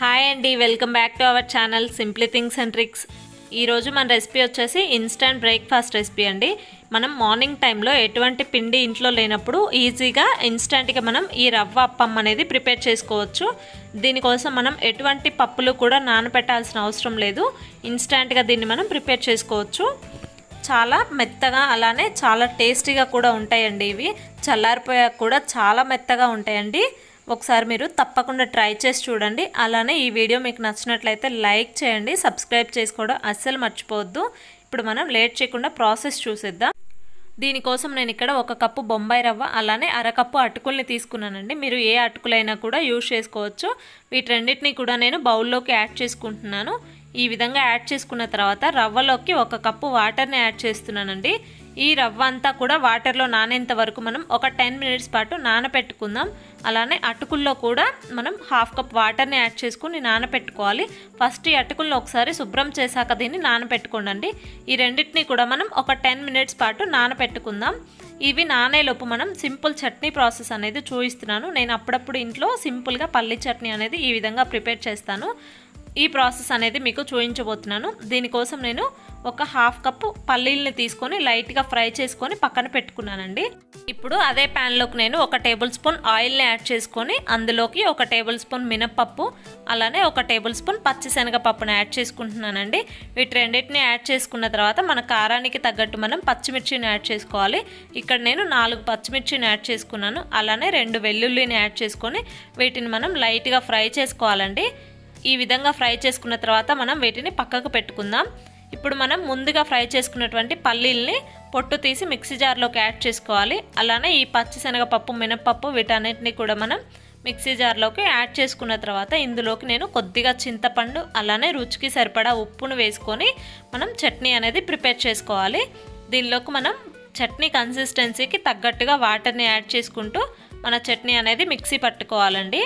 Hi అండి, welcome back to our channel simply things and tricks. ఈరోజు మన recipe వచ్చేసి ఇన్స్టంట్ బ్రేక్ఫాస్ట్ రెసిపీ అండి. మనం మార్నింగ్ టైంలో ఎటువంటి పిండి ఇంట్లో లేనప్పుడు ఈజీగా ఇన్స్టంట్గా మనం ఈ రవ్వ అప్పం అనేది ప్రిపేర్ చేసుకోవచ్చు. దీనికోసం మనం ఎటువంటి పప్పులు కూడా నానబెట్టాల్సిన అవసరం లేదు. ఇన్స్టంట్గా దీన్ని మనం ప్రిపేర్ చేసుకోవచ్చు. చాలా మెత్తగా అలానే చాలా టేస్టీగా కూడా ఉంటాయండి. ఇవి చల్లారిపోయాక కూడా చాలా మెత్తగా ఉంటాయండి. ఒకసారి మీరు తప్పకుండా ట్రై చేసి చూడండి. అలానే ఈ వీడియో మీకు నచ్చినట్లయితే లైక్ చేయండి, సబ్స్క్రైబ్ చేసుకోవడం అస్సలు మర్చిపోవద్దు. ఇప్పుడు మనం లేట్ చేయకుండా ప్రాసెస్ చూసేద్దాం. దీనికోసం నేను ఇక్కడ 1 కప్పు బొంబాయి రవ్వ అలానే అరకప్పు అటుకుల్ని తీసుకున్నానండి. మీరు ఏ అటుకులైనా కూడా యూజ్ చేసుకోవచ్చు. వీటన్నిటిని కూడా నేను బౌల్లోకి యాడ్ చేసుకుంటున్నాను. ఈ విధంగా యాడ్ చేసుకున్న తర్వాత రవ్వలోకి 1 కప్పు వాటర్ని యాడ్ చేస్తున్నానండి. ఈ రవ్వ అంతా కూడా వాటర్లో నానేంత వరకు మనం ఒక 10 మినిట్స్ పాటు నానపెట్టుకుందాం. అలానే అటుకుల్లో కూడా మనం 1/2 కప్ వాటర్ని యాడ్ చేసుకుని నానపెట్టుకోవాలి. ఫస్ట్ ఈ అటుకులను ఒకసారి శుభ్రం చేశాక దీన్ని నానపెట్టుకోండి. ఈ రెండింటిని కూడా మనం ఒక 10 మినిట్స్ పాటు నానపెట్టుకుందాం. ఇవి నానేలోపు మనం సింపుల్ చట్నీ ప్రాసెస్ అనేది చూపిస్తున్నాను. నేను అప్పుడప్పుడు ఇంట్లో సింపుల్గా పల్లి చట్నీ అనేది ఈ విధంగా ప్రిపేర్ చేస్తాను. ఈ ప్రాసెస్ అనేది మీకు చూపించబోతున్నాను. దీనికోసం నేను ఒక 1/2 కప్పు పల్లీల్ని తీసుకొని లైట్గా ఫ్రై చేసుకొని పక్కన పెట్టుకున్నానండి. ఇప్పుడు అదే ప్యాన్లోకి నేను 1 టేబుల్ స్పూన్ ఆయిల్ని యాడ్ చేసుకొని అందులోకి 1 టేబుల్ స్పూన్ మినప్పప్పు అలానే 1 టేబుల్ స్పూన్ పచ్చిశనగపప్పును యాడ్ చేసుకుంటున్నానండి. వీటి రెండింటిని యాడ్ చేసుకున్న తర్వాత మన కారానికి తగ్గట్టు మనం పచ్చిమిర్చిని యాడ్ చేసుకోవాలి. ఇక్కడ నేను 4 పచ్చిమిర్చిని యాడ్ చేసుకున్నాను. అలానే 2 వెల్లుల్లిని యాడ్ చేసుకొని వీటిని మనం లైట్గా ఫ్రై చేసుకోవాలండి. ఈ విధంగా ఫ్రై చేసుకున్న తర్వాత మనం వీటిని పక్కకు పెట్టుకుందాం. ఇప్పుడు మనం ముందుగా ఫ్రై చేసుకున్నటువంటి పల్లీల్ని పొట్టు తీసి మిక్సీ జార్లోకి యాడ్ చేసుకోవాలి. అలానే ఈ పచ్చిశనగపప్పు మినప్పప్పు వీటన్నిటిని కూడా మనం మిక్సీ జార్లోకి యాడ్ చేసుకున్న తర్వాత ఇందులోకి నేను కొద్దిగా చింతపండు అలానే రుచికి సరిపడా ఉప్పును వేసుకొని మనం చట్నీ అనేది ప్రిపేర్ చేసుకోవాలి. దీనిలోకి మనం చట్నీ కన్సిస్టెన్సీకి తగ్గట్టుగా వాటర్ని యాడ్ చేసుకుంటూ మన చట్నీ అనేది మిక్సీ పట్టుకోవాలండి.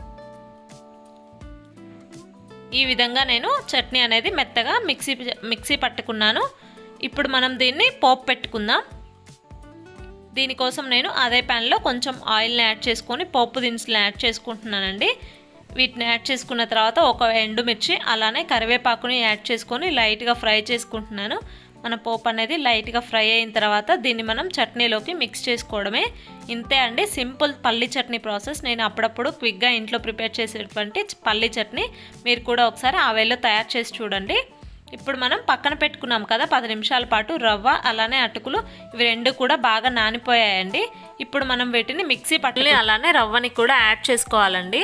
ఈ విధంగా నేను చట్నీ అనేది మెత్తగా మిక్సీ పట్టుకున్నాను. ఇప్పుడు మనం దీన్ని పోపు పెట్టుకుందాం. దీనికోసం నేను అదే ప్యాన్లో కొంచెం ఆయిల్ని యాడ్ చేసుకొని పోపు దినుసులు యాడ్ చేసుకుంటున్నానండి. వీటిని యాడ్ చేసుకున్న తర్వాత 1 ఎండుమిర్చి అలానే కరివేపాకుని యాడ్ చేసుకొని లైట్గా ఫ్రై చేసుకుంటున్నాను. మన పోపు అనేది లైట్గా ఫ్రై అయిన తర్వాత దీన్ని మనం చట్నీలోకి మిక్స్ చేసుకోవడమే. ఇంతే అండి, సింపుల్ పల్లి చట్నీ ప్రాసెస్. నేను అప్పుడప్పుడు క్విక్గా ఇంట్లో ప్రిపేర్ చేసేటువంటి పల్లి చట్నీ మీరు కూడా ఒకసారి ఆ వేలో తయారు చేసి చూడండి. ఇప్పుడు మనం పక్కన పెట్టుకున్నాం కదా 10 నిమిషాల పాటు రవ్వ అలానే అటుకులు, ఇవి రెండు కూడా బాగా నానిపోయాయండి. ఇప్పుడు మనం వీటిని మిక్సీ పట్టుకుని అలానే రవ్వని కూడా యాడ్ చేసుకోవాలండి.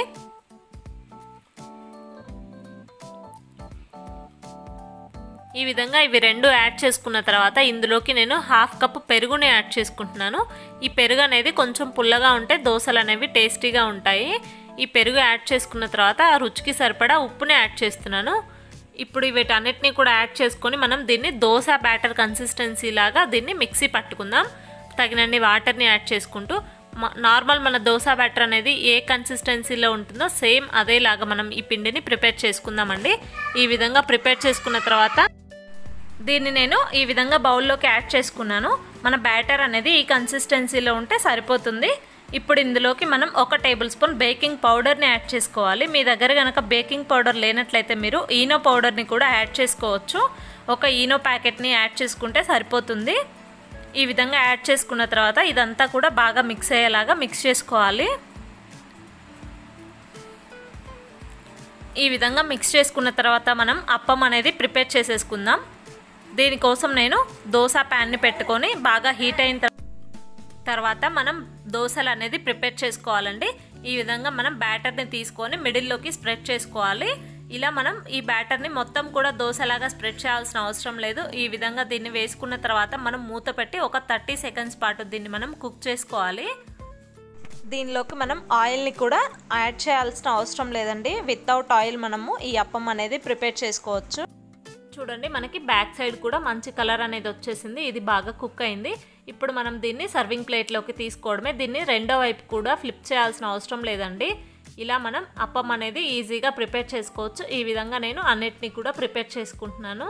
ఈ విధంగా ఇవి రెండు యాడ్ చేసుకున్న తర్వాత ఇందులోకి నేను 1/2 కప్పు పెరుగుని యాడ్ చేసుకుంటున్నాను. ఈ పెరుగు అనేది కొంచెం పుల్లగా ఉంటే దోశలు అనేవి టేస్టీగా ఉంటాయి. ఈ పెరుగు యాడ్ చేసుకున్న తర్వాత రుచికి సరిపడా ఉప్పుని యాడ్ చేస్తున్నాను. ఇప్పుడు వీటన్నిటిని కూడా యాడ్ చేసుకొని మనం దీన్ని దోశ బ్యాటర్ కన్సిస్టెన్సీ లాగా దీన్ని మిక్సీ పట్టుకుందాం. తగినన్ని వాటర్ని యాడ్ చేసుకుంటూ నార్మల్ మన దోశ బ్యాటర్ అనేది ఏ కన్సిస్టెన్సీలో ఉంటుందో సేమ్ అదేలాగా మనం ఈ పిండిని ప్రిపేర్ చేసుకుందామండి. ఈ విధంగా ప్రిపేర్ చేసుకున్న తర్వాత దీన్ని నేను ఈ విధంగా బౌల్లోకి యాడ్ చేసుకున్నాను. మన బ్యాటర్ అనేది ఈ కన్సిస్టెన్సీలో ఉంటే సరిపోతుంది. ఇప్పుడు ఇందులోకి మనం 1 టేబుల్ స్పూన్ బేకింగ్ పౌడర్ని యాడ్ చేసుకోవాలి. మీ దగ్గర కనుక బేకింగ్ పౌడర్ లేనట్లయితే మీరు ఈనో పౌడర్ని కూడా యాడ్ చేసుకోవచ్చు. 1 ఈనో ప్యాకెట్ని యాడ్ చేసుకుంటే సరిపోతుంది. ఈ విధంగా యాడ్ చేసుకున్న తర్వాత ఇదంతా కూడా బాగా మిక్స్ అయ్యేలాగా మిక్స్ చేసుకోవాలి. ఈ విధంగా మిక్స్ చేసుకున్న తర్వాత మనం అప్పం అనేది ప్రిపేర్ చేసేసుకుందాం. దీనికోసం నేను దోశ ప్యాన్ని పెట్టుకొని బాగా హీట్ అయిన తర్వాత మనం దోశలు అనేది ప్రిపేర్ చేసుకోవాలండి. ఈ విధంగా మనం బ్యాటర్ని తీసుకొని మిడిల్లోకి స్ప్రెడ్ చేసుకోవాలి. ఇలా మనం ఈ బ్యాటర్ని మొత్తం కూడా దోశలాగా స్ప్రెడ్ చేయాల్సిన అవసరం లేదు. ఈ విధంగా దీన్ని వేసుకున్న తర్వాత మనం మూత పెట్టి ఒక 30 సెకండ్స్ పాటు దీన్ని మనం కుక్ చేసుకోవాలి. దీనిలోకి మనం ఆయిల్ని కూడా యాడ్ చేయాల్సిన అవసరం లేదండి. వితౌట్ ఆయిల్ మనము ఈ అప్పం అనేది ప్రిపేర్ చేసుకోవచ్చు. చూడండి, మనకి బ్యాక్ సైడ్ కూడా మంచి కలర్ అనేది వచ్చేసింది. ఇది బాగా కుక్ అయింది. ఇప్పుడు మనం దీన్ని సర్వింగ్ ప్లేట్లోకి తీసుకోవడమే. దీన్ని రెండో వైపు కూడా ఫ్లిప్ చేయాల్సిన అవసరం లేదండి. ఇలా మనం అప్పం అనేది ఈజీగా ప్రిపేర్ చేసుకోవచ్చు. ఈ విధంగా నేను అన్నిటినీ కూడా ప్రిపేర్ చేసుకుంటున్నాను.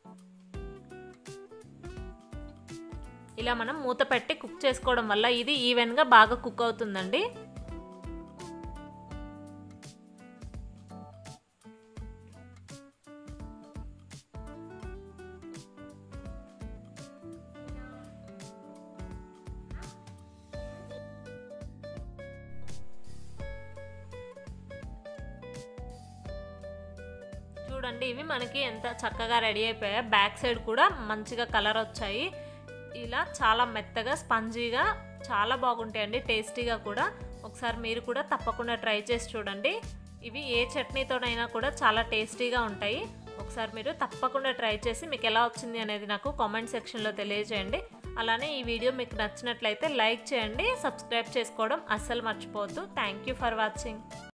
ఇలా మనం మూత పెట్టి కుక్ చేసుకోవడం వల్ల ఇది ఈవెన్గా బాగా కుక్ అవుతుందండి. చూడండి ఇవి మనకి ఎంత చక్కగా రెడీ అయిపోయాయి. బ్యాక్ సైడ్ కూడా మంచిగా కలర్ వచ్చాయి. ఇలా చాలా మెత్తగా స్పంజీగా చాలా బాగుంటాయండి, టేస్టీగా కూడా. ఒకసారి మీరు కూడా తప్పకుండా ట్రై చేసి చూడండి. ఇవి ఏ చట్నీతోనైనా కూడా చాలా టేస్టీగా ఉంటాయి. ఒకసారి మీరు తప్పకుండా ట్రై చేసి మీకు ఎలా వచ్చింది అనేది నాకు కామెంట్ సెక్షన్లో తెలియజేయండి. అలానే ఈ వీడియో మీకు నచ్చినట్లయితే లైక్ చేయండి, సబ్స్క్రైబ్ చేసుకోవడం అస్సలు మర్చిపోవద్దు. Thank you for watching.